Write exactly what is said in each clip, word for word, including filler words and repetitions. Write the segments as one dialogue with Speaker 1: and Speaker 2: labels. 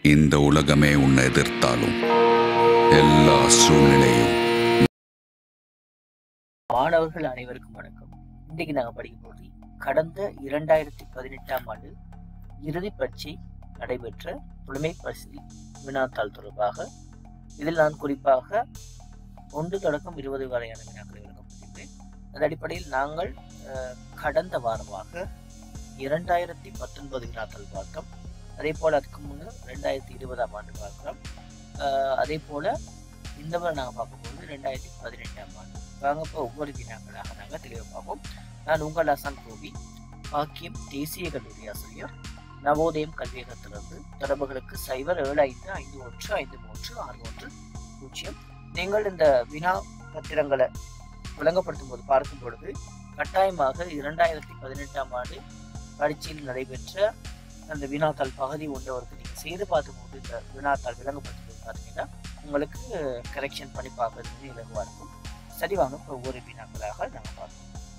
Speaker 1: இந்த உலகமே உன்னை எதிர்த்தாலும் எல்லா சூழ்நிலையும்.
Speaker 2: மாணவர்கள் அனைவருக்கும் வணக்கம். இன்றைக்கு நாங்கள் படிக்க போது கடந்த இரண்டாயிரத்தி பதினெட்டாம் ஆண்டு இறுதி பரீட்சை நடைபெற்ற புலமை பரிசில் வினாத்தாள் தொடர்பாக இதில் நான் குறிப்பாக ஒன்று தொடக்கம் இருபது வரையான வினாக்களை விளக்கப்பட்டிருக்கிறேன். அந்த அடிப்படையில் நாங்கள் கடந்த வாரமாக இரண்டாயிரத்தி பத்தொன்பது வினாத்தாள் பார்த்தோம். அதே போல் அதுக்கு முன்னர் ரெண்டாயிரத்தி இருபதாம் ஆண்டு பார்க்கிறோம். அதே போல் இந்த முறை நாங்கள் பார்க்கும்போது ரெண்டாயிரத்தி பதினெட்டாம் ஆண்டு வாங்க இப்போ ஒவ்வொரு வினாக்களாக நாங்கள் தெளிவாக பார்ப்போம். நான் உங்கள் அசான் கோவி பாக்கியம் தேசிய கல்லூரி ஆசிரியர், நவோதயம் கல்வியகத்திலிருந்து. தொடர்புகளுக்கு சைபர் ஏழு ஐந்து ஐந்து ஒன்று ஐந்து மூன்று ஆறு ஒன்று பூஜ்ஜியம். நீங்கள் இந்த வினா பத்திரங்களை விளங்கப்படுத்தும் போது பார்க்கும் பொழுது கட்டாயமாக இரண்டாயிரத்தி பதினெட்டாம் ஆண்டு பரீட்சையில் நடைபெற்ற அந்த வினாத்தாள் பகுதி ஒன்றவருக்கு நீங்கள் செய்து பார்க்கும்போது இந்த வினாத்தாள் விளங்கப்படுத்தும் போது பார்த்தீங்கன்னா உங்களுக்கு கரெக்ஷன் பண்ணி பார்க்கறது இலகுவாக இருக்கும். சரி, வாங்க இப்போ ஒவ்வொரு வினாக்களாக நாங்கள் பார்ப்போம்.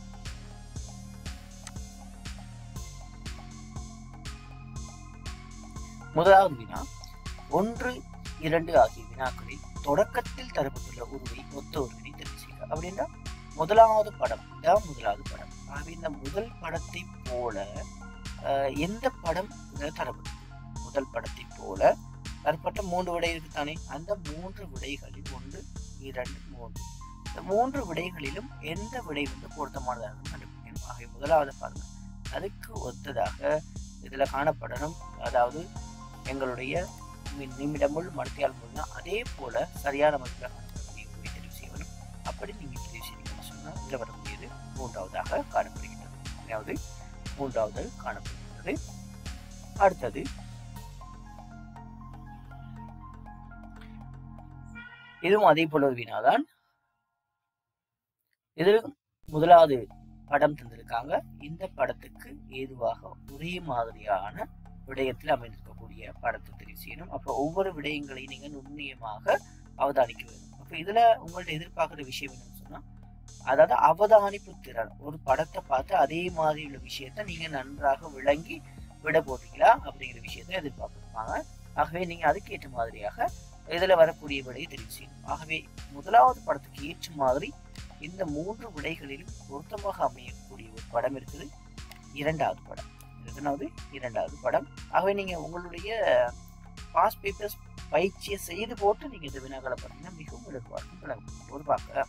Speaker 2: முதலாவது வினா, ஒன்று இரண்டு ஆகிய வினாக்களில் தொடக்கத்தில் தரப்பட்டுள்ள உருவை ஒத்த உருவினை தெரிவு செய்க. அப்படின்னா முதலாவது படம் தான் முதலாவது படம். ஆகவே இந்த முதல் படத்தை போல எந்த படம் தரப்பட்டது? முதல் படத்தை போல தரப்பட்ட மூன்று விடை இருக்குத்தானே, அந்த மூன்று விடைகளில் ஒன்று இரண்டு மூன்று இந்த மூன்று விடைகளிலும் எந்த விடை வந்து பொருத்தமானதாக கண்டுபிடிக்கணும். ஆகவே முதலாவது பாருங்க, அதுக்கு ஒத்ததாக இதுல காணப்படணும். அதாவது எங்களுடைய நிமிடமுள் மருத்தியால் மூலம் அதே போல சரியான மதிப்பில் காணப்படக்கூடிய உருவை தெரிவு செய்யணும். அப்படி நீங்க தெரிவு செய்யணும்னு சொன்னா இதுல வரக்கூடியது மூன்றாவதாக காணப்படுகின்றது. அதாவது மூன்றாவது காணப்படுகின்றது. அடுத்தது இதுவும் அதே போல ஒரு வினாதான். இது முதலாவது படம் தந்திருக்காங்க. இந்த படத்துக்கு ஏதுவாக ஒரே மாதிரியான விடயத்தில் அமைந்திருக்கக்கூடிய படத்தை தெரிவு செய்யணும். அப்போ ஒவ்வொரு விடயங்களையும் நீங்க நுண்ணியமாக அவதானிக்க வேண்டும். அப்ப இதுல உங்கள்ட்ட எதிர்பார்க்கிற விஷயம் என்னன்னு சொன்னா, அதாவது அவதானிப்பு திறன். ஒரு படத்தை பார்த்து அதே மாதிரி உள்ள விஷயத்த நீங்க நன்றாக விளங்கி விட போறீங்களா அப்படிங்கிற விஷயத்த எதிர்பார்ப்பாங்க. ஆகவே நீங்க அதுக்கேற்ற மாதிரியாக இதுல வரக்கூடிய விடையை தெரிவு செய்யணும். ஆகவே முதலாவது படத்துக்கு ஏற்ற மாதிரி இந்த மூன்று விடைகளிலும் பொருத்தமாக அமையக்கூடிய ஒரு படம் இருக்குது, இரண்டாவது படம். இதனாவது இரண்டாவது படம். ஆகவே நீங்க உங்களுடைய பாஸ் பேப்பர்ஸ் பயிற்சியை செய்து போட்டு நீங்க இந்த வினாக்களை பார்த்தீங்கன்னா மிகவும் இலகுவாக பார்க்க.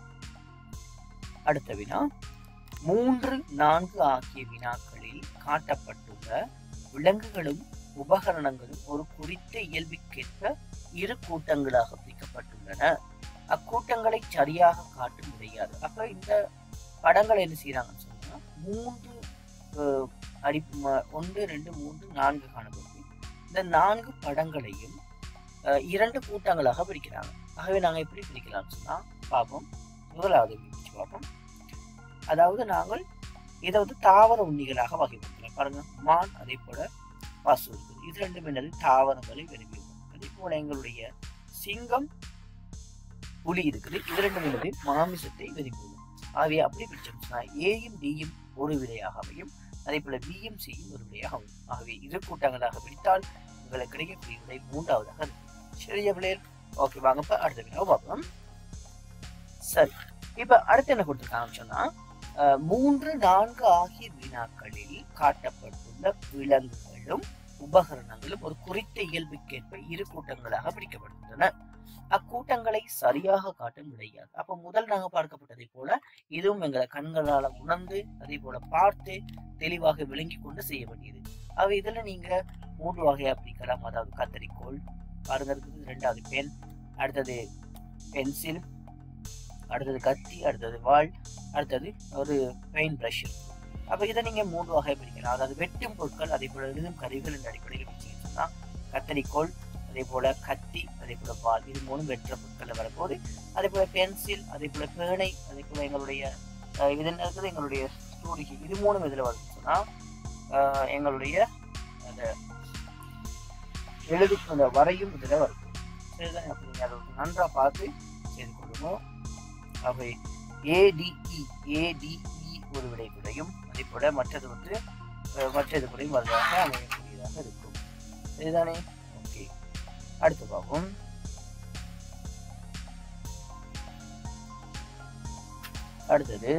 Speaker 2: அடுத்த வினா, மூன்று நான்கு ஆகிய வினாக்களில் காட்டப்பட்டுள்ள விலங்குகளும் உபகரணங்களும் ஒரு குறித்த இயல்புக்கேற்ப இரு கூட்டங்களாக பிரிக்கப்பட்டுள்ளன. அக்கூட்டங்களை சரியாக காட்ட முடியாது. அப்ப இந்த படங்களை என்ன செய்யறாங்கன்னு சொன்னா, மூன்று அடி ஒன்று ரெண்டு மூன்று நான்கு காணப்படுது. இந்த நான்கு படங்களையும் இரண்டு கூட்டங்களாக பிரிக்கிறாங்க. ஆகவே நாங்க எப்படி பிரிக்கலாம்னு சொன்னா பார்ப்போம். முதலாவது பிரிச்சு பார்ப்போம். அதாவது நாங்கள் இதை வந்து தாவர உண்ணிகளாக வகைப்படுத்தலாம். பாருங்க, மான் அதே போல பசு இருக்குது. இது ரெண்டும் என்னது? தாவரங்களை விரும்புவோம். அதே போல எங்களுடைய சிங்கம் புலி இருக்குது. இது ரெண்டும் என்னது? மாமிசத்தை விரும்புவோம். ஆகவே அப்படி பிரிச்சோம்னா ஏயும் டியும் ஒரு விடையாக அமையும். அதே போல பியும் சியும் ஒரு விடையாக அமையும். ஆகவே இரு கூட்டங்களாக பிரித்தால் உங்களுக்கு கிடைக்கக்கூடிய விடை மூன்றாவதாக இருக்கும். சரியா பிள்ளைகள்? ஓகே, வாங்க இப்ப அடுத்த வினாவை பார்ப்போம். சரி, இப்ப அடுத்து என்ன கொடுத்துருக்காங்கன்னு சொன்னா, மூன்று நான்கு ஆகிய வினாக்களில் காட்டப்பட்டுள்ள விலங்குகளும் உபகரணங்களும் ஒரு குறித்த இயல்புக்கேற்ப இரு கூட்டங்களாக பிரிக்கப்பட்டுள்ளன. அக்கூட்டங்களை சரியாக காட்ட முடியாது. அப்ப முதல் நாங்க பார்க்கப்பட்டதை போல இதுவும் எங்களை கண்களால உணர்ந்து அதே போல பார்த்து தெளிவாக விளங்கி கொண்டு செய்ய வேண்டியது. ஆக இதுல நீங்க மூன்று வகையா பிரிக்கலாம். அதாவது கத்தரிக்கோள் பாருங்க இருக்குது, ரெண்டாவது பென், அடுத்தது பென்சில், அடுத்தது கத்தி, அடுத்தது வாள், அடுத்தது ஒரு பெயிண்ட் பிரஷ். அப்ப இதை நீங்க மூன்று வகை பிரிக்கலாம். அதாவது வெட்டும் பொருட்கள் அதே போல எழுதும் கருவிகள் என்ற அடிப்படையில் பிரிச்சுன்னா கத்தரிக்கோள் அதே போல கத்தி அதே போல வாள், இது மூணு வெற்ற பொருட்கள் வரப்போகுது. அதே போல பென்சில் அதே போல பேனை அதே போல எங்களுடைய இது என்ன இருக்குது எங்களுடைய ஸ்டூடிகி, இது மூணும் இதுல வருதுன்னு சொன்னா எங்களுடைய அந்த எழுதி அந்த வரையும் இதுல வருது. சரிதான்? அப்படி நீங்க அதை நன்றா பார்த்து செய்து கொள்ளணும். அவை ஏடிஇ ஏடிஇ ஒரு விடை கிடையும். அதே போல மற்றது வந்து மற்றது கூடயும் வருவதாக அமையக்கூடியதாக இருக்கும். சரிதானே? ஓகே, அடுத்து பார்ப்போம். அடுத்தது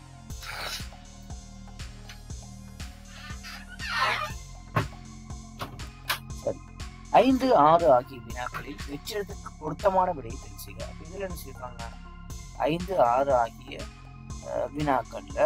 Speaker 2: சரி ஐந்து ஆறு ஆகிய வினாக்களில் வெற்றிடத்துக்கு பொருத்தமான விடையை தெரிவிச்சுங்க. இதுல என்ன சொல்லியிருக்காங்க, ஐந்து ஆறு ஆகிய வினாக்கள்ல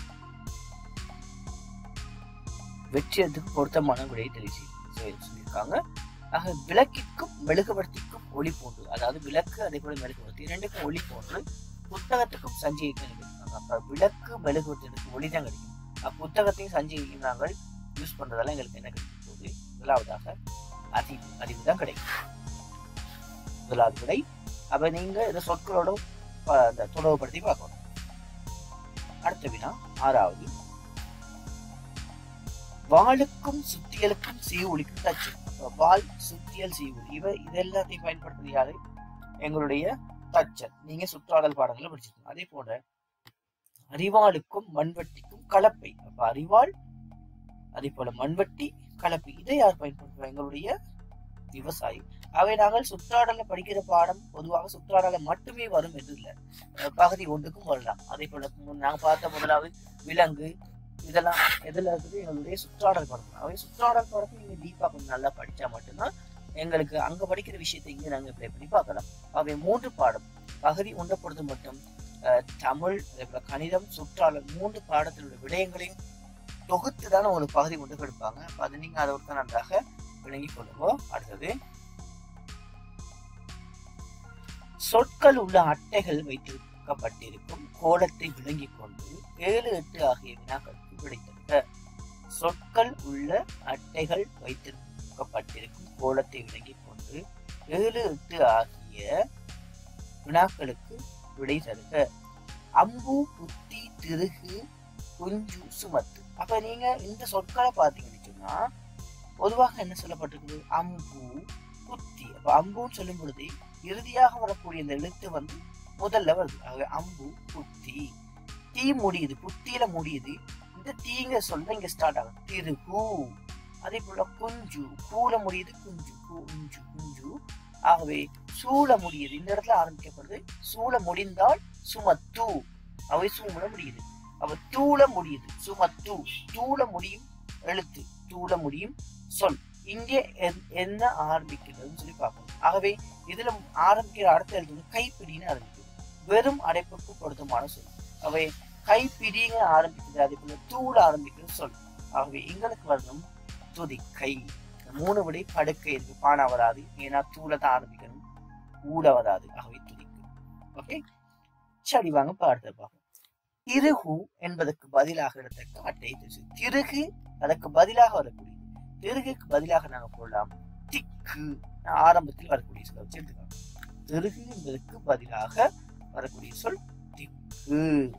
Speaker 2: வெற்றிடத்துக்கு பொருத்தமான விடையை தெரிவிச்சு சொல்லியிருக்காங்க. ஆக விளக்கிற்கும் மெழுகுவர்த்திக்கும் ஒளி போன்று, அதாவது விளக்கு அதே போல மெழுகுவர்த்தி இரண்டுக்கும் ஒளி போன்று புத்தகத்துக்கும் சஞ்சிகைக்கும் கிடைக்கும். அப்ப விளக்கு மெழுகுவர்த்தி ஒளி தான் கிடைக்கும். அப்ப புத்தகத்தையும் சஞ்சிகையும் நாங்கள் யூஸ் பண்றதால எங்களுக்கு என்ன கிடைக்கும் போது முதலாவதாக அறிவு அறிவு தான் கிடைக்கும். முதலாவது விடை. அப்ப நீங்க இந்த சொற்களோட தொடர்புபடுத்தி பார்க்கணும். அடுத்த வினா ஆறாவது, வாளுக்கும் சுத்தியலுக்கும் சீவுலிக்கும் தச்சு. வால், சுத்தியல், சீவுலி இவ இதெல்லாத்தையும் பயன்படுத்துறது யாரு, எங்களுடைய தச்சர். நீங்க சுற்றாடல் பாடங்களை படிச்சிருக்கோம். அதே போல அறிவாளுக்கும் மண்வெட்டிக்கும் கலப்பை. அப்ப அறிவாள் அதே போல மண்வெட்டி கலப்பை இதை யார் பயன்படுத்துவோம், எங்களுடைய விவசாயி. அவை நாங்கள் சுற்றாடல படிக்கிற பாடம் பொதுவாக சுற்றாடல மட்டுமே வரும் என்று இல்லை, பகுதி ஒன்றுக்கும் வரலாம். அதே போல நாங்க பார்த்த முதலாவது விலங்கு இதெல்லாம் எதுல இருக்குது, எங்களுடைய சுற்றாடல் பாடம். அவை சுற்றாடல் பாடத்தை நீங்க டீப்பா கொஞ்சம் நல்லா படிச்சா மட்டும்தான் எங்களுக்கு அங்க படிக்கிற விஷயத்தை இங்க நாங்க ப்ளே பண்ணி பார்க்கலாம். அவை மூன்று பாடம் பகுதி ஒன்றை பொறுத்து மட்டும் தமிழ் அதே போல கணிதம் சுற்றாடல் மூன்று பாடத்தினுடைய விடயங்களையும் தொகுத்து தான் உங்களுக்கு பகுதி ஒன்று கொடுப்பாங்க. அப்ப அது நீங்க அதை ஒருத்த நன்றாக விளங்கி கொள்ளுவோம். அடுத்தது, சொற்கள் உள்ள அட்டைகள் வைத்திருக்கப்பட்டிருக்கும் கோலத்தை விளங்கி கொண்டு ஏழு எட்டு ஆகிய வினாக்களுக்கு விடைத்தருக. சொற்கள் உள்ள அட்டைகள் வைத்திருக்கப்பட்டிருக்கும் கோலத்தை விளங்கி கொண்டு ஏழு எட்டு ஆகிய வினாக்களுக்கு விடை தருக. அம்பு, புத்தி, திருகு, குஞ்சு, சுமத்து. அப்ப நீங்க இந்த சொற்களை பாத்தீங்கன்னு சொன்னா பொதுவாக என்ன சொல்லப்பட்டிருக்குது, அம்பு, புத்தி. அப்ப அம்புன்னு சொல்லும் பொழுது இறுதியாக வரக்கூடிய இந்த எழுத்து வந்து முதல்ல வருது. ஆக அம்பு, புத்தி. தீ முடியுது, புத்தியில முடியுது. இந்த தீங்க சொல்ல இங்க ஸ்டார்ட் ஆகும். திருகு. அதே போல குஞ்சு, கூல முடியுது, குஞ்சு குஞ்சு குஞ்சு. ஆகவே சூழ முடியுது, இந்த இடத்துல ஆரம்பிக்கப்படுது. சூழ முடிந்தால் சுமத்து. அவை சூழ முடியுது. அவ தூள முடியுது, சுமத்து. தூள முடியும் எழுத்து, தூள முடியும் சொல். இங்கே என்ன ஆரம்பிக்கிறதுன்னு சொல்லி பார்க்கணும். ஆகவே இதுல ஆரம்பிக்கிற அடுத்த எழுத்து கைப்பிடின்னு ஆரம்பிக்குது, வெறும் அடைப்புக்கு பொருத்தமான சொல். அவை கைப்பிடிங்க ஆரம்பிக்குது, அதே போல தூள ஆரம்பிக்கிறது சொல். ஆகவே எங்களுக்கு வரணும் துதிக்கை. மூணு விடை படுக்கை இருக்கு, பானா வராது, ஏன்னா தூள தான் ஆரம்பிக்கணும், ஊட வராது. ஆகவே துதிக்கு. ஓகே, சரி வாங்க பார்த்து பார்ப்போம். திருகு என்பதற்கு பதிலாக எடுத்த அட்டை திருகு, அதற்கு பதிலாக வரக்கூடியது. திருகுக்கு பதிலாக நாங்க போடலாம் திக்கு. ஆரம்பத்தில் வரக்கூடிய சொல்ல வச்சு எடுத்துக்கலாம். திருகு என்பதற்கு பதிலாக வரக்கூடிய சொல் திக்கு.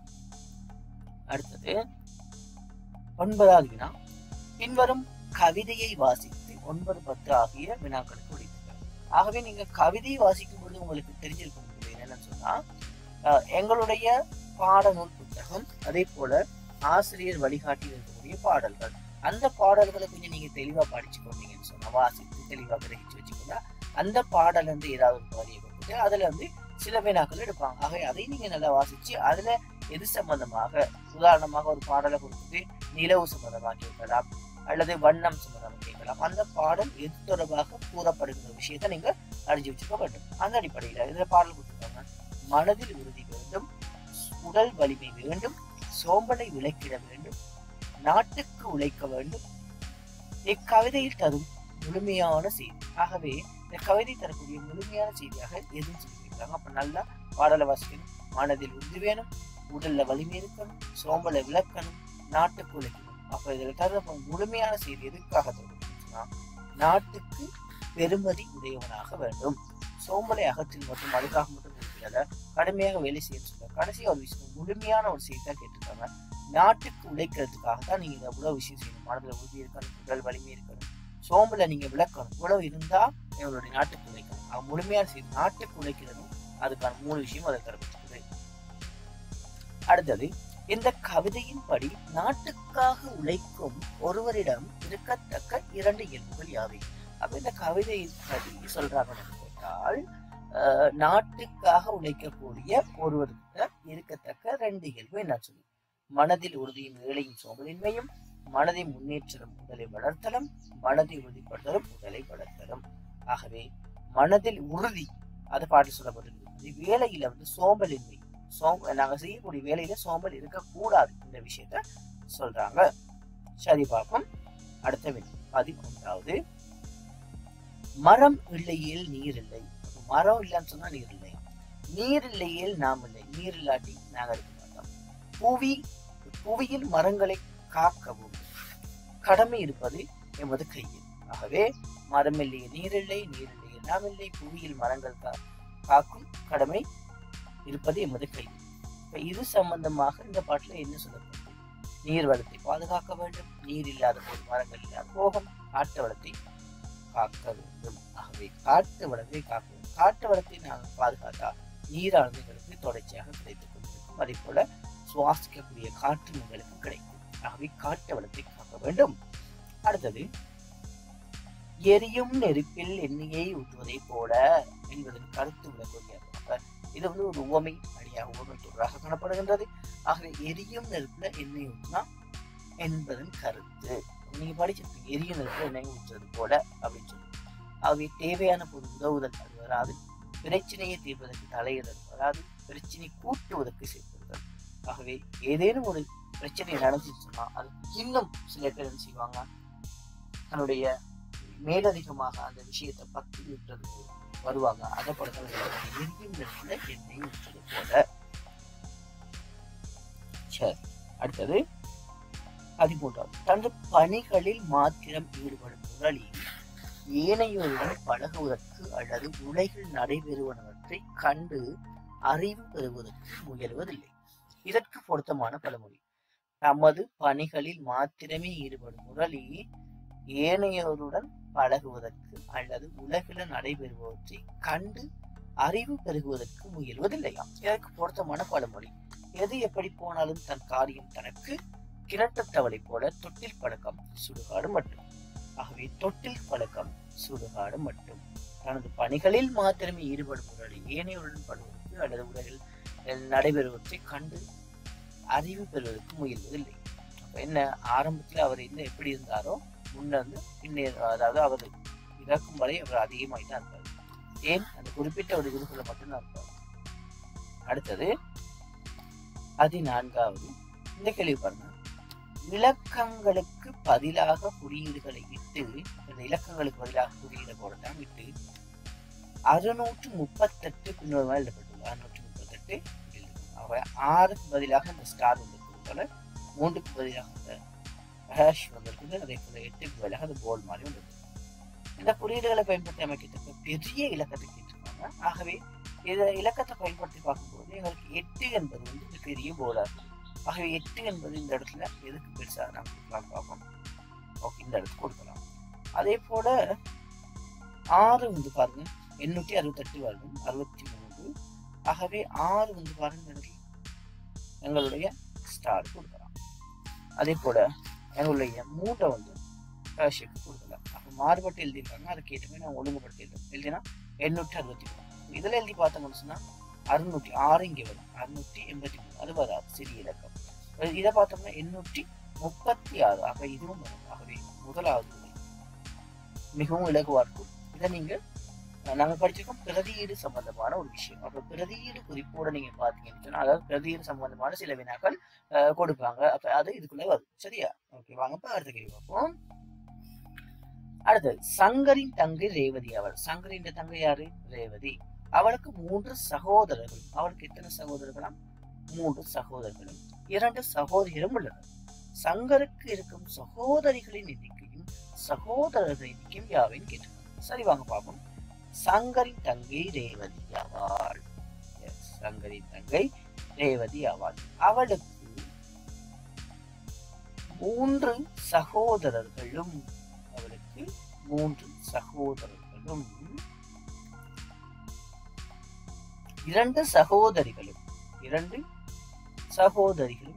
Speaker 2: அடுத்தது ஒன்பதாவது வினா, பின்வரும் கவிதையை வாசித்து ஒன்பது பத்து ஆகிய வினாக்களுக்கு விடைத்தருக. ஆகவே நீங்க கவிதையை வாசிக்கும் பொழுது உங்களுக்கு தெரிஞ்சிருக்கும் என்னன்னு சொன்னா, எங்களுடைய பாடநூல் புத்தகம் அதே போல ஆசிரியர் வழிகாட்டி இருக்கக்கூடிய பாடல்கள், அந்த பாடல்களை கொஞ்சம் நீங்க தெளிவா படிச்சு கொண்டீங்கன்னு சொன்னா, வாசித்து தெளிவா கிரகிச்சு வச்சுக்கோங்க. அந்த பாடல் வந்து ஏதாவது ஒரு பகுதியை கொடுத்துட்டு அதுல வந்து சில வினாக்கள் எடுப்பாங்க. ஆகவே அதை நீங்க நல்லா வாசிச்சு அதுல எது சம்பந்தமாக, உதாரணமாக ஒரு பாடலை கொடுத்துட்டு நிலவு சம்பந்தமாக கேட்கலாம் அல்லது வண்ணம் சம்பந்தமாக கேட்கலாம். அந்த பாடல் எது தொடர்பாக கூறப்படுகிற விஷயத்த நீங்க அறிஞ்சு வச்சுக்க வேண்டும். அந்த அடிப்படையில இதுல பாடல் கொடுத்துருக்காங்க, மனதில் உறுதி வேண்டும், உடல் வலிமை வேண்டும், சோம்பலை விலக்கிட வேண்டும், நாட்டுக்கு உழைக்க வேண்டும், இக்கவிதையில் தரும் முழுமையான செய்தி. ஆகவே இந்த கவிதை தரக்கூடிய முழுமையான செய்தியாக எதுவும் சொல்லியிருக்காங்க. அப்ப நல்லா பாடலை வாசிக்கணும், மனதில் உறுதி வேணும், உடல்ல வலிமை இருக்கணும், சோம்பலை விளக்கணும், நாட்டுக்கு உழைக்கணும். அப்ப இதுல தர முழுமையான செய்தி எதுக்காக தரப்படுச்சுன்னா, நாட்டுக்கு பெருமதி உடையவனாக வேண்டும், சோம்பலை அகற்றில் மற்றும் அதுக்காக மட்டும் கடுமையாக வேலை செய்ய சொல்ல. கடைசியா ஒரு விஷயம் முழுமையான ஒரு செய்தி தான் கேட்டிருக்காங்க. நாட்டுக்கு உழைக்கிறதுக்காக தான் நீங்க இந்த உழவு விஷயம் செய்யணும். மனதில் உறுதி இருக்கணும், உடல் வலிமை இருக்கணும், சோம்பலை நீங்க விளக்கணும். உழவு இருந்தா எங்களுடைய நாட்டுக்கு உழைக்கணும். அவங்க முழுமையான செய்தி நாட்டுக்கு உழைக்கிறதும் அதுக்கான மூணு விஷயம் அதை தரப்பட்டிருக்குது. அடுத்தது, இந்த கவிதையின் படி நாட்டுக்காக உழைக்கும் ஒருவரிடம் இருக்கத்தக்க இரண்டு இயல்புகள் யாவை. அப்ப இந்த கவிதை படி சொல்றாங்கன்னு கேட்டால் நாட்டுக்காக உழைக்கக்கூடிய ஒருவர்கிட்ட இருக்கத்தக்க ரெண்டு இயல்பு என்ன சொல்லி மனதில் உறுதியும் வேலையும் சோம்பலின்மையும் மனதை முன்னேற்றம் உடலை வளர்த்தலும் மனதை உறுதிப்படுத்தலும் உடலை வளர்த்தலும். ஆகவே மனதில் உறுதி அது பாட்டு சொல்லப்பட்டிருக்கிறது. வேலையில வந்து சோம்பலின்மை சோம்ப நாங்க செய்யக்கூடிய வேலையில சோம்பல் இருக்கக்கூடாது இந்த விஷயத்த சொல்றாங்க. சரி பார்ப்போம். அடுத்த வினா பதிமூன்றாவது. மரம் இல்லையேல் நீர் இல்லை. மரம் இல்லைன்னு சொன்னா நீர் இல்லை. நீர் இல்லையேல் நாம் இல்லை. நீர் இல்லாட்டி நாங்க இருக்க மாட்டோம். புவி புவியில் மரங்களை காக்கவும் கடமை இருப்பது எமது கையில். ஆகவே மரம் இல்லையே நீர் இல்லை, நீர் இல்லையே நாம் இல்லை, புவியில் மரங்கள் காக்கும் கடமை இருப்பது எமது கையில். இப்ப இது சம்பந்தமாக இந்த பாட்டுல என்ன சொல்லப்படுது? நீர் வளத்தை பாதுகாக்க வேண்டும், நீர் இல்லாத போது மரங்கள் இல்லாத போகும், காட்டு வளத்தை காக்க வேண்டும். ஆகவே காட்டு வளத்தை காக்க வேண்டும். காட்டு வளத்தை நாங்கள் பாதுகாத்தா நீரானது எங்களுக்கு தொடர்ச்சியாக கிடைத்துக் கொண்டிருக்கும். அதே போல சுவாசிக்கக்கூடிய காற்று எங்களுக்கு கிடைக்கும். ஆகவே காட்டு வளத்தை காக்க வேண்டும். அடுத்தது, எரியும் நெருப்பில் எண்ணெயை ஊற்றுவதை போல என்பதன் கருத்து விளக்குகிறது. இது வந்து ஒரு உவமை அடியாக உவமை தொடராக காணப்படுகின்றது. ஆகவே எரியும் நெருப்புல எண்ணெய் ஊற்றினா என்பதன் கருத்து நீங்க படிச்சிருக்கீங்க. எரியும் நெருப்புல எண்ணெய் ஊற்றுவது போல அப்படின்னு சொல்லி. ஆகவே தேவையான போது உதவுதல் அது வராது, பிரச்சனையை தீர்ப்பதற்கு தலையிடல் வராது, பிரச்சனை கூட்டுவதற்கு சேர்ப்படுதல். ஆகவே ஏதேனும் ஒரு பிரச்சனை நடந்துச்சு சொன்னா அது இன்னும் சில பேர் என்ன செய்வாங்க, தன்னுடைய மேலதிகமாக அந்த விஷயத்தை பத்தி விட்டுறதுக்கு வருவாங்க. அதை படத்தில் எரியும் நெருப்புல எண்ணெய் ஊற்றுவது போல. சரி, அடுத்தது பதிமூன்றாவது. தனது பணிகளில் மாத்திரம் ஈடுபடும் முரளி ஏனையோருடன் பழகுவதற்கு அல்லது உலகில் நடைபெறுவனவற்றை கண்டு அறிவு பெறுவதற்கு முயல்வதில்லை. இதற்கு பொருத்தமான பழமொழி. தமது பணிகளில் மாத்திரமே ஈடுபடும் முரளி ஏனையோருடன் பழகுவதற்கு அல்லது உலகில நடைபெறுவவற்றை கண்டு அறிவு பெருகுவதற்கு முயல்வதில்லையாம். இதற்கு பொருத்தமான பழமொழி. எது எப்படி போனாலும் தன் காரியம் தனக்கு, கிணற்றத்தவளை போல தொட்டில் பழக்கம் சுடுகாடு மட்டும். ஆகவே தொட்டில் பழக்கம் சுடுகாடு மட்டும். தனது பணிகளில் மாத்திரமே ஈடுபடும் முரளி ஏனையுடன் படுவதற்கு அல்லது உலகில் நடைபெறுவதை கண்டு அறிவு பெறுவதற்கு முயல்வதில்லை. அப்ப என்ன, ஆரம்பத்துல அவர் என்ன எப்படி இருந்தாரோ முன்னது பின்னேற, அதாவது அவர் இறக்கும் வரை அவர் அதிகமாய் தான் இருப்பார். ஏன், அந்த குறிப்பிட்ட ஒரு இதுக்குள்ள மட்டும்தான் இருப்பார். அடுத்தது பதினான்காவது. இந்த கேள்வி பாருங்க. இலக்கங்களுக்கு பதிலாக குறியீடுகளை இட்டு, இந்த இலக்கங்களுக்கு பதிலாக குறியீடு போடத்தான் விட்டு அறுநூற்று முப்பத்தெட்டு பின்னொரு மாதிரி எழுதப்பட்டுள்ளது. அறுநூற்று முப்பத்தெட்டு ஆறுக்கு பதிலாக இந்த ஸ்டார் வந்திருக்கிறது போல, மூன்றுக்கு பதிலாக இந்த ஹேஷ் வந்திருக்குது, அதே போல எட்டுக்கு பதிலாக அந்த போல் மாதிரி வந்திருக்கு. இந்த குறியீடுகளை பயன்படுத்தி அமைக்கத்தக்க பெரிய இலக்கத்தை கேட்டிருக்காங்க. ஆகவே இதை இலக்கத்தை பயன்படுத்தி பார்க்கும்போது எங்களுக்கு எட்டு என்பது வந்து பெரிய போலா இருக்கு. ஆகவே எட்டு என்பது இந்த இடத்துல எதுக்கு பெருசாக நாம் கொடுக்கலாம் பார்ப்போம். ஓகே, இந்த இடத்துக்கு கொடுக்கலாம். அதே போல ஆறு வந்து பாருங்க, எண்ணூற்றி அறுபத்தெட்டு வருடம் அறுபத்தி மூன்று. ஆகவே ஆறு வந்து பாருங்க எங்களுடைய ஸ்டார் கொடுக்கலாம். அதே போல எங்களுடைய மூட்டை வந்து ரஷ்யக்கு கொடுக்கலாம். அப்போ மாறுபட்டு எழுதியிருக்காங்க, அதை கேட்டுமே நான் ஒழுங்குபடுத்தி எழுதும் எழுதினா எண்ணூற்றி அறுபத்தி மூணு. இதில் எழுதி பார்த்தோம்னு சொன்னா அறுநூற்றி ஆறு இங்கே வரும், அறுநூற்றி எண்பத்தி மூணு அது வராது, சிறிய இலக்கம். இதை பார்த்தோம்னா எண்ணூற்றி முப்பத்தி ஆறு. ஆக இதுவும் வரும். ஆகவே முதலாவது மிகவும் இலகுவா இருக்கும். இதை நீங்க நாங்கள் படிச்சிருக்கோம் பிரதியீடு சம்பந்தமான ஒரு விஷயம். அப்போ பிரதியீடு குறிப்போட நீங்க பாத்தீங்கன்னு சொன்னா, அதாவது பிரதியீடு சம்பந்தமான சில வினாக்கள் கொடுப்பாங்க. அப்ப அது இதுக்குள்ள வரும். சரியா? ஓகே, வாங்க இப்ப அடுத்த கேள்வி பார்ப்போம். அடுத்தது, சங்கரின் தங்கை ரேவதி. அவள் சங்கரின் தங்கை யாரு? ரேவதி. அவளுக்கு மூன்று சகோதரர்கள். அவளுக்கு எத்தனை சகோதரர்களாம்? மூன்று சகோதரர்களும் இரண்டு சகோதரிகளும் உள்ளனர். சங்கருக்கு இருக்கும் சகோதரிகளின் எண்ணிக்கையும் சகோதரர்களின் எண்ணிக்கையும் யாவைன்னு கேட்டிருக்காங்க. சரி, வாங்க பார்ப்போம். சங்கரின் தங்கை ரேவதி ஆவாள். சங்கரின் தங்கை ரேவதி ஆவாள். அவளுக்கு மூன்று சகோதரர்களும் அவளுக்கு மூன்று சகோதரர்களும் இரண்டு சகோதரிகளும் இரண்டு சகோதரிகளும்.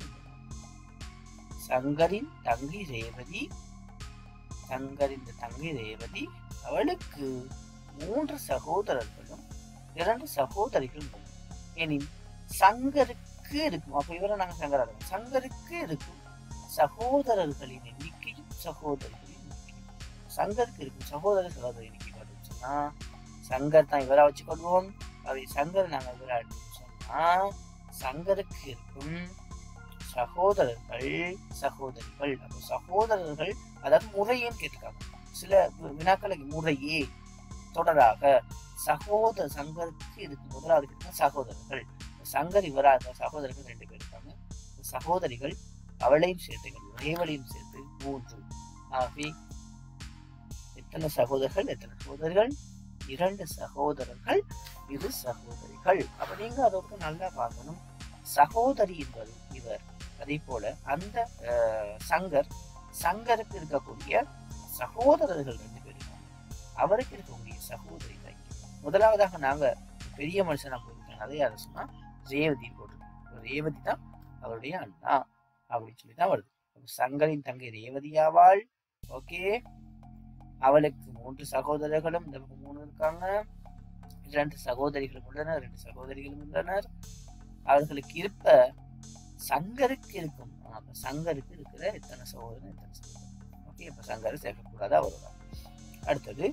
Speaker 2: சங்கரின் தங்கை ரேவதி சங்கரின் தங்கை ரேவதி அவளுக்கு மூன்று சகோதரர்களும் இரண்டு சகோதரிகளும் உள்ளனர். எனின் சங்கருக்கு இருக்கும், அப்ப இவரை நாங்க சங்கராக சங்கருக்கு இருக்கும் சகோதரர்களின் எண்ணிக்கையும் சகோதரிகளின் எண்ணிக்கையும். சங்கருக்கு இருக்கும் சகோதர சகோதரி எண்ணிக்கை பார்த்தோம்னு சொன்னா சங்கர் தான் இவரா வச்சுக்கொள்வோம். அவை சங்கர் நாங்க இவரா சொன்னா சங்கருக்கு இருக்கும் சகோதரர்கள் சகோதரிகள். அப்போ சகோதரர்கள் அதாவது முறையேன்னு கேட்டிருக்காங்க. சில வினாக்களுக்கு முறையே தொடராக சகோதர சங்கருக்கு இதுக்கு முதலாவது சகோதரர்கள், சங்கர் இவராக சகோதரர்கள் ரெண்டு பேர் இருக்காங்க. சகோதரிகள் அவளையும் சேர்த்து ரேவலையும் சேர்த்து மூன்று. ஆகவே எத்தனை சகோதரர்கள் எத்தனை சகோதரர்கள்? இரண்டு சகோதரர்கள் இரு சகோதரிகள். அப்ப நீங்க அதோட நல்லா பார்க்கணும். சகோதரி என்பது இவர். அதே போல அந்த சங்கர் சங்கருக்கு இருக்கக்கூடிய சகோதரர்கள் ரெண்டு பேரும், அவருக்கு இருக்கக்கூடிய சகோதரிகள். முதலாவதாக நாங்க பெரிய மனுஷனா போயிருக்கோம், அதே யார சொன்னா ரேவதி போட்டிருக்கோம். ரேவதி தான் அவருடைய அண்ணா அப்படின்னு சொல்லிதான் வருது. சங்கரின் தங்கை ரேவதியாவாள். ஓகே, அவளுக்கு மூன்று சகோதரர்களும் இந்த மூணு இருக்காங்க. இரண்டு சகோதரிகளும் உள்ளனர் ரெண்டு சகோதரிகளும் உள்ளனர். அவர்களுக்கு இருப்ப சங்கருக்கு இருக்கும், சங்கருக்கு இருக்கிற எத்தனை சகோதரன் எத்தனை சகோதரன். ஓகே, இப்ப சங்கரை சேர்க்கக்கூடாது அவரோட. அடுத்தது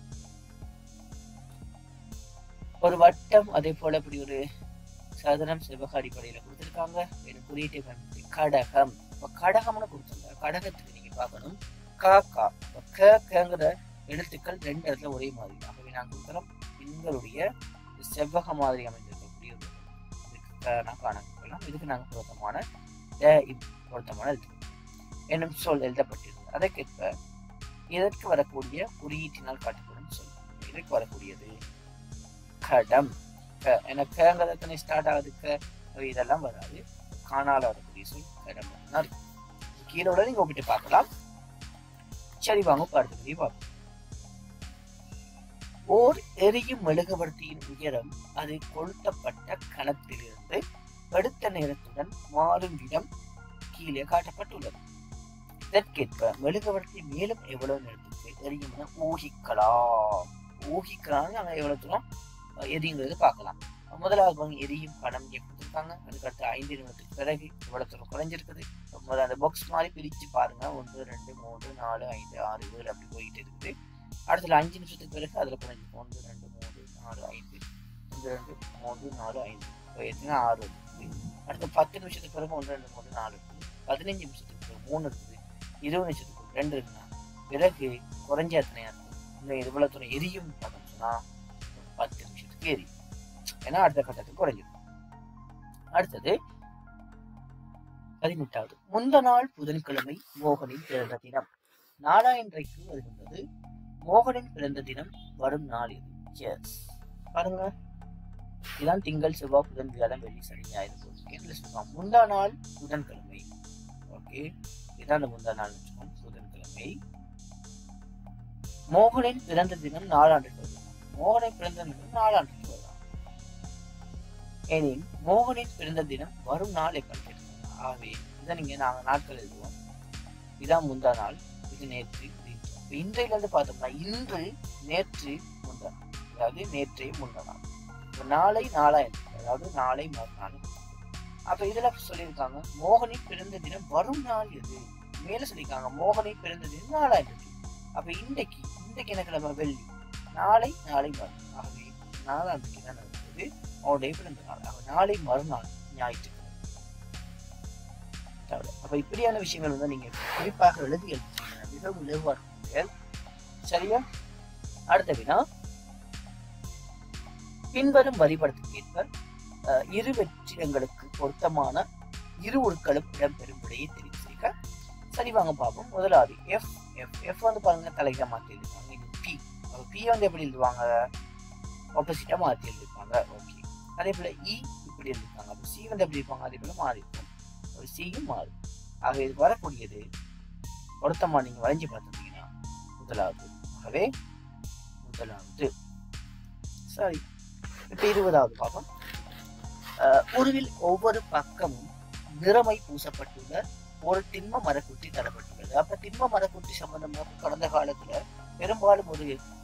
Speaker 2: ஒரு வட்டம், அதே போல இப்படி ஒரு சதுரம் செவ்வக அடிப்படையில கொடுத்திருக்காங்க. குறியீட்டை பயன்படுத்தி கடகம். இப்ப கடகம்னு கொடுத்திருக்காங்க. கடகத்துக்கு நீங்க பார்க்கணும் காக்கா கங்கிற எழுத்துக்கள் ரெண்டு இடத்துல ஒரே மாதிரி. ஆகவே நான் கொடுக்குறோம் எங்களுடைய செவ்வக மாதிரி அமைந்திருக்கக்கூடிய காணலாம். இதுக்கு நாங்கள் பொருத்தமான பொருத்தமான எழுத்து என்னும் சொல் எழுதப்பட்டிருந்தது. அதற்கேற்ப இதற்கு வரக்கூடிய குறியீட்டினால் காட்டப்படும் சொல். இதற்கு வரக்கூடியது கடம். எனக்கு ஸ்டார்ட் ஆகுது, இதெல்லாம் வராது. காணால வரக்கூடிய சொல் கடம். கீழோட நீங்க ஒப்பிட்டு பார்க்கலாம். சரி, வாங்க பார்த்து பார்ப்போம். ஓர் எரியும் மெழுகுவர்த்தியின் உயரம் அது கொளுத்தப்பட்ட கணத்திலிருந்து அடுத்த நேரத்துடன் மாறும் விதம் கீழே காட்டப்பட்டுள்ளது. இதற்கேற்ப மெழுகுவர்த்தி மேலும் எவ்வளவு நேரத்துக்கு எரியும் என ஊகிக்கலாம். ஊகிக்கலாம் நாங்க எவ்வளவு தூரம் எரியுங்கிறது பார்க்கலாம். முதலாவது எரியும் படம் கொடுத்துருக்காங்க. அதுக்கடுத்து ஐந்து நிமிடத்துக்கு பிறகு எவ்வளவு தூரம் குறைஞ்சிருக்குது. அந்த பாக்ஸ் மாதிரி பிரிச்சு பாருங்க. ஒன்று ரெண்டு மூன்று நாலு ஐந்து ஆறு ஏழு அப்படி போயிட்டு இருக்குது. அடுத்துல அஞ்சு நிமிஷத்துக்கு பிறகு அதுல குறைஞ்சி ஒன்று ரெண்டு மூன்று நாலு ஐந்து ஒன்று ரெண்டு மூன்று நாலு ஐந்து எத்தனை ஆறு இருக்குது. அடுத்த பத்து நிமிஷத்துக்கு பிறகு ஒன்று ரெண்டு மூன்று நாலு இருக்குது. பதினஞ்சு நிமிஷத்துக்கு பிறகு மூணு இருக்குது. இருபது நிமிஷத்துக்கு ரெண்டு இருக்குன்னா பிறகு குறைஞ்ச எத்தனையா இருக்கும். இந்த இவ்வளவு தூரம் எரியும் பார்த்தோம் சொன்னா பத்து நிமிஷத்துக்கு எரியும். ஏன்னா அடுத்த கட்டத்துக்கு குறைஞ்சிடும். அடுத்தது பதினெட்டாவது. முந்த நாள் புதன்கிழமை மோகனின் பிறந்த தினம். நாலாயின்றைக்கு வருகின்றது. மோகனின் பிறந்த தினம் வரும் நாள் இது. எஸ், பாருங்க, இதுதான் திங்கள் செவ்வாய் புதன் வியாழன் வெள்ளி சனி ஞாயிறு சொல்லுவாங்க. முந்தா நாள் புதன்கிழமை. ஓகே, இதுதான் அந்த முந்தா நாள் புதன்கிழமை. மோகனின் பிறந்த தினம் நாலாண்டுக்கு வருது. மோகனின் பிறந்த தினம் நாலாண்டுக்கு வருது. எனில் மோகனின் பிறந்த தினம் வரும் நாள் எப்ப கேட்டாங்க. ஆகவே இதை நீங்க நாங்க நாட்கள் எழுதுவோம். இதான் முந்தா நாள், இது நேற்று. இன்றையில இருந்து பார்த்தோம்னா இன்று நேற்று முந்தா நாள், அதாவது நேற்றே முந்தா நாள். நாளை நாளாயிரம், அதாவது நாளை மறுநாள். அப்ப இதுல சொல்லியிருக்காங்க மோகனின் பிறந்த தினம் வரும் நாள் எது. மேல சொல்லியிருக்காங்க மோகனின் பிறந்த தினம் நாளாயிரம். அப்ப இன்றைக்கு இன்றைக்கு என்ன கிழமை? வெள்ளி. நாளை நாளை மறுநாள். ஆகவே நாளாண்டுக்கு தான் நடக்குது அவருடைய பிறந்த நாள். அவன் நாளை மறுநாள் ஞாயிற்றுக்கிழமை. அப்ப இப்படியான விஷயங்கள் வந்து நீங்க குறிப்பாக எழுதி எழுதுறீங்க, மிகவும் இலகுவா இருக்கும். சரியா? அடுத்த வினா, பின்வரும் வரிபடத்துக்கு ஏற்ப இரு வெற்றிடங்களுக்கு பொருத்தமான இரு உருக்களும் இடம்பெறும் விடையை தெரிவு செய்க. சரி, வாங்க பார்ப்போம். முதலாவது எஃப். எஃப் எஃப் வந்து பாருங்க தலைகா மாற்றி எழுதிருக்காங்க. இது பி. அப்ப பி வந்து எப்படி எழுதுவாங்க? ஆப்போசிட்டா மாற்றி எழுதிருப்பாங்க. ஓகே. அதே போல இ இப்படி எழுதிருக்காங்க. அப்போ சி வந்து எப்படி இருப்பாங்க? அதே போல மாறி இருக்கும். சியும் மாறும். ஆக இது வரக்கூடியது பொருத்தமா நீங்க வரைஞ்சி பார்த்துட்டீங்கன்னா முதலாவது. ஆகவே முதலாவது. சரி, இப்ப இருபதாவது பார்ப்போம். உருவில் ஒவ்வொரு பக்கமும் நிறமை பூசப்பட்டுள்ள ஒரு திண்ம மரக்குட்டி தரப்பட்டுள்ளது. அப்ப திண்ம மரக்குட்டி சம்பந்தமாக கடந்த காலத்துல பெரும்பாலும் ஒரு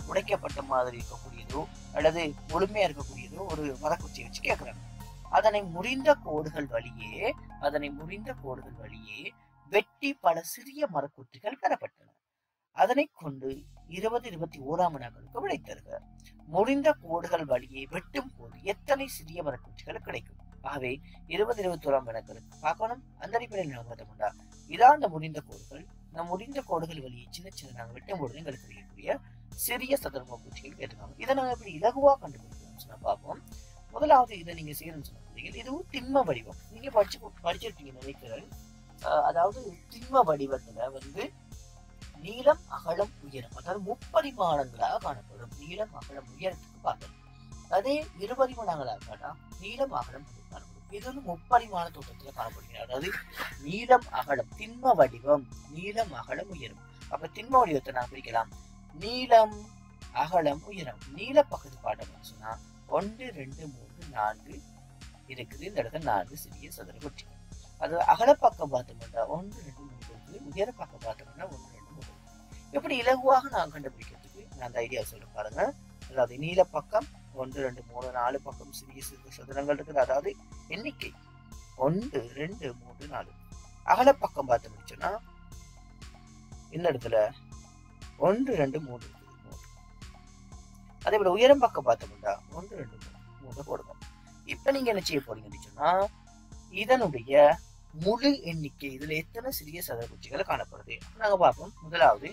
Speaker 2: உடைக்கப்பட்ட மாதிரி இருக்கக்கூடியதோ அல்லது முழுமையா இருக்கக்கூடியதோ ஒரு மரக்குச்சியை வச்சு கேட்கிறாங்க. அதனை முறிந்த கோடுகள் வழியே அதனை முறிந்த கோடுகள் வழியே வெட்டி பல சிறிய மரக்குற்றிகள் பெறப்பட்டன. அதனை கொண்டு இருபது இருபத்தி ஓராம் வினாக்களுக்கு விடை தருக. முறிந்த கோடுகள் வழியே வெட்டும் போது எத்தனை சிறிய மரக்குற்றிகள் கிடைக்கும்? ஆகவே இருபது இருபத்தி ஓராம் வினாக்களுக்கு பார்க்கணும். அந்த அடிப்படையில் நாங்கள் பார்த்தோம்னா இதான் அந்த முறிந்த கோடுகள். இந்த முறிந்த கோடுகள் வழியே சின்ன சின்ன நாங்கள் வெட்டும் பொழுது எங்களுக்கு கிடைக்கக்கூடிய சிறிய சதுரம பூச்சிகள் கேட்டிருக்காங்க. இதை நாங்கள் எப்படி இலகுவா கண்டுபிடிக்கணும்னு சொன்னா பார்ப்போம். முதலாவது இதை நீங்க செய்யணும்னு சொன்னீங்க, இதுவும் திண்ம வடிவம். நீங்க படிச்சு படிச்சிருப்பீங்க நினைக்கிறேன். அதாவது திண்ம வடிவத்துல வந்து நீளம் அகலம் உயரம் அதாவது முப்பரிமாணங்களாக காணப்படும். நீளம் அகலம் உயரத்துக்கு பார்க்கணும். அதே இருபரிமாணங்களாக காட்டா நீளம் அகலம் காணப்படும். இது வந்து முப்பரிமாண தோற்றத்துல காணப்படுகிறது. அதாவது நீளம் அகலம் திண்ம வடிவம் நீளம் அகலம் உயரம். அப்ப திண்ம வடிவத்தை நான் பிரிக்கலாம். நீளம் அகலம் உயரம். நீள பக்கத்து பாட்டம் சொன்னா ஒன்று ரெண்டு மூன்று நான்கு இருக்குது. இந்த இடத்துல நான்கு சிறிய சதுர குற்றிகள். அது அகல பக்கம் பார்த்தோம்னா ஒன்று ரெண்டு மூன்று இருக்குது. உயர பக்கம் பார்த்தோம்னா ஒன்று ரெண்டு மூன்று. எப்படி இலகுவாக நான் கண்டுபிடிக்கிறதுக்கு நான் அந்த ஐடியா சொல்ல பாருங்க. அதாவது நீள பக்கம் ஒன்று ரெண்டு மூணு நாலு பக்கம் சிறிய சிறு சதுரங்கள் இருக்குது. அதாவது எண்ணிக்கை ஒன்று ரெண்டு மூன்று நாலு. அகல பக்கம் பார்த்து முடிச்சோன்னா இந்த இடத்துல ஒன்று ரெண்டு மூணு இருக்குது மூன்று. அதே போல உயரம் பக்கம் பார்த்தோம்னா ஒன்று ரெண்டு மூணு மூணு போடுவோம். இப்ப நீங்க என்ன செய்ய போறீங்கன்னு சொன்னா இதனுடைய முழு எண்ணிக்கை இதுல எத்தனை சிறிய சதுர குச்சிகள் காணப்படுது நாங்க பார்ப்போம். முதலாவது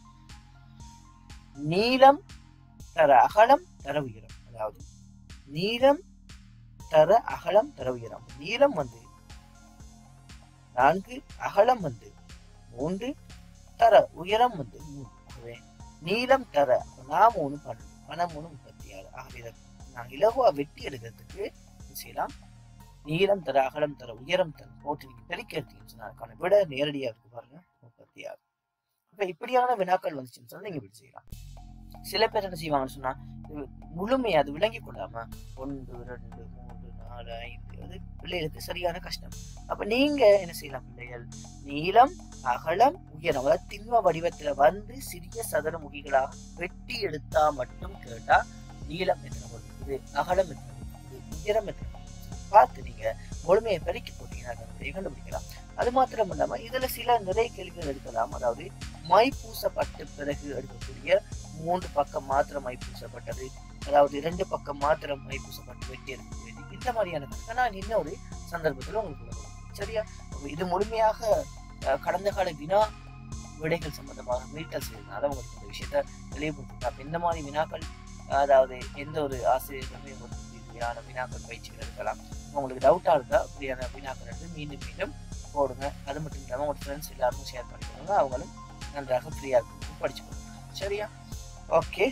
Speaker 2: நீளம் தர அகலம் தர உயரம். அதாவது நீளம் தர அகலம் தர உயரம். நீளம் வந்து நான்கு, அகலம் வந்து மூன்று, தர உயரம் வந்து மூன்று. ஆகவே நீளம் தர நான் மூணு பன்னெண்டு பணம் மூணு முப்பத்தி ஆறு. ஆகவே நான் இலகுவா வெட்டி எடுக்கிறதுக்கு செய்யலாம். நீளம் தர அகலம் தர உயரம் தர போட்டு நீங்க பெருக்கி எடுத்தீங்கன்னா விட நேரடியா இருக்கு பாருங்க முப்பத்தி ஆறு. இப்ப இப்படியான வினாக்கள் வந்துச்சுன்னு சொன்னா நீங்க இப்படி செய்யலாம். சில பேர் என்ன செய்வாங்கன்னு சொன்னா முழுமையா அது விளங்கி கொள்ளாம ஒன்று ரெண்டு மூன்று நாலு ஐந்து அது பிள்ளைகளுக்கு சரியான கஷ்டம். அப்ப நீங்க என்ன செய்யலாம் பிள்ளைகள் நீளம் அகலம் உயரம் அதாவது திண்ம வடிவத்துல வந்து சிறிய சதுர முகிகளாக வெட்டி எடுத்தா மட்டும் கேட்டா நீளம் எத்தனை வருது அகலம் எத்தனை வருது உயரம் எத்தனை பார்த்து நீங்க முழுமையை பெருக்கி போட்டீங்கன்னா கண்டுபிடிக்கலாம். அது மாத்திரம் இல்லாம இதுல சில நிறைய கேள்விகள் எடுக்கலாம். அதாவது மை பூசப்பட்ட பிறகு எடுக்கக்கூடிய மூன்று பக்கம் மாத்திரம் மை பூசப்பட்டது, அதாவது இரண்டு பக்கம் மாத்திரம் மை பூசப்பட்டு வெட்டி எடுக்கக்கூடியது, இந்த மாதிரியான நான் இன்னொரு சந்தர்ப்பத்துல உங்களுக்கு சரியா. இது முழுமையாக கடந்த கால வினா விடைகள் சம்பந்தமாக மீட்டல் செய்யறதுனால உங்களுக்கு இந்த விஷயத்த தெளிவுபடுத்தினா இந்த மாதிரி வினாக்கள் அதாவது எந்த ஒரு ஆசிரியர்களுமே உங்களுக்கு வினாக்கள் பயிற்சிகள் எடுக்கலாம். உங்களுக்கு டவுட்டா இருந்தா அப்படியான வினாக்கள் எடுத்து மீண்டும் மீண்டும் போடுங்க. அது மட்டும் இல்லாம உங்க ஃப்ரெண்ட்ஸ் எல்லாருக்கும் ஷேர் பண்ணிக்கோங்க. அவங்களும் நன்றாக ஃப்ரீயா இருக்கும் படிச்சுக்கோங்க சரியா. ஓகே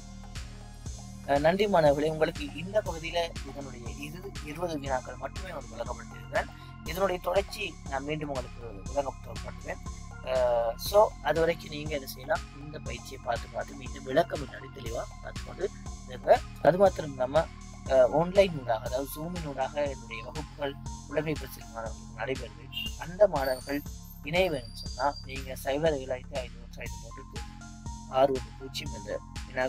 Speaker 2: நன்றி மாணவர்களே. உங்களுக்கு இந்த பகுதியில இதனுடைய இரு இருபது வினாக்கள் மட்டுமே உங்களுக்கு விளக்கப்பட்டிருக்கிறேன். இதனுடைய தொடர்ச்சி நான் மீண்டும் உங்களுக்கு விளங்கப்படுத்துவேன். ஸோ அது வரைக்கும் நீங்க என்ன செய்யலாம் இந்த பயிற்சியை பார்த்து பார்த்து மீண்டும் விளக்க முன்னாடி தெளிவா பார்த்துக்கொண்டு இருங்க. அது மாத்திரம் இல்லாம ஆன்லைன் ஊடாக அதாவது ஜூமின் ஊடாக என்னுடைய வகுப்புகள் புலமை பரிசில் மாணவர்களுக்கு நடைபெறுது. அந்த மாணவர்கள் இணைய வேணும்னு சொன்னா நீங்க சைபர் ஏழு ஐந்து ஐந்து ஒன்று ஐந்து மூன்றுக்கு ஆறு ஒன்று பூஜ்ஜியம் என்ற வினா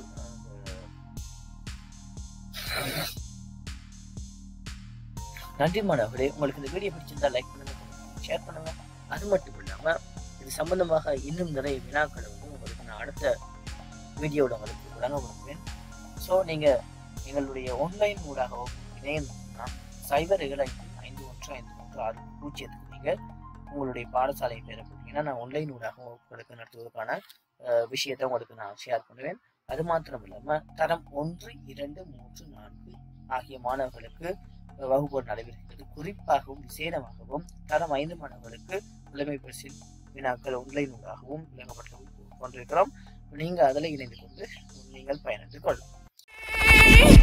Speaker 2: நன்றி மாணவர்களே. உங்களுக்கு இந்த வீடியோ பிடிச்சிருந்தா லைக் பண்ணுங்க, ஷேர் பண்ணுங்க. அது மட்டும் இல்லாம இது சம்பந்தமாக இன்னும் நிறைய வினாக்களை வந்து உங்களுக்கு நான் அடுத்த வீடியோவில் உங்களுக்கு வழங்கப்படுவேன். ஸோ நீங்க எங்களுடைய ஆன்லைன் ஊடாக இணையணும்னா சைபர் ஏழு ஐந்து ஐந்து ஒன்று ஐந்து மூன்று ஆறு பூஜ்ஜியத்துக்கு நீங்க உங்களுடைய பாடசாலையை பெற போட்டீங்கன்னா நான் ஆன்லைன் ஊடாக உங்களுக்கு நடத்துவதற்கான விஷயத்தை உங்களுக்கு நான் ஷேர் பண்ணுவேன். அது மாத்திரம் இல்லாம தரம் ஒன்று இரண்டு மூன்று நான்கு ஆகிய மாணவர்களுக்கு வகுப்புகள் நடைபெறுகிறது. குறிப்பாகவும் விசேடமாகவும் தரம் ஐந்து மாணவர்களுக்கு புலமை பரிசில் வினாக்கள் ஆன்லைன் ஊடாகவும் விளங்கப்பட்டு கொண்டிருக்கிறோம். நீங்க அதில் இணைந்து கொண்டு நீங்கள் பயணித்துக் கொள்ளலாம்.